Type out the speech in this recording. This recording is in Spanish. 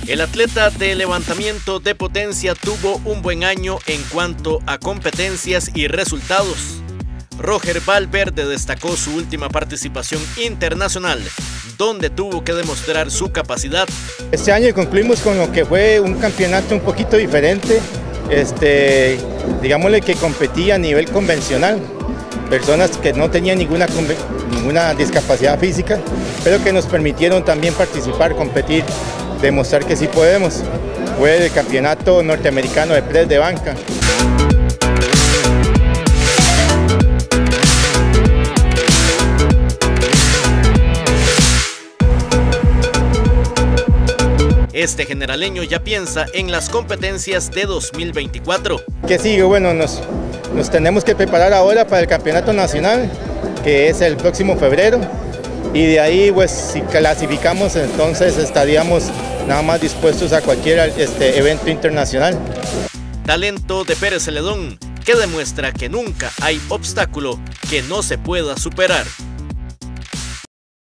El atleta de levantamiento de potencia tuvo un buen año en cuanto a competencias y resultados. Roger Valverde destacó su última participación internacional, donde tuvo que demostrar su capacidad. Este año concluimos con lo que fue un campeonato un poquito diferente, digámosle que competía a nivel convencional, personas que no tenían ninguna discapacidad física, pero que nos permitieron también participar, competir, demostrar que sí podemos. Fue el campeonato norteamericano de press de banca. Este generaleño ya piensa en las competencias de 2024. ¿Qué sigue? Bueno, nos tenemos que preparar ahora para el campeonato nacional, que es el próximo febrero, y de ahí, pues, si clasificamos, entonces estaríamos nada más dispuestos a cualquier evento internacional. Talento de Pérez Celedón, que demuestra que nunca hay obstáculo que no se pueda superar.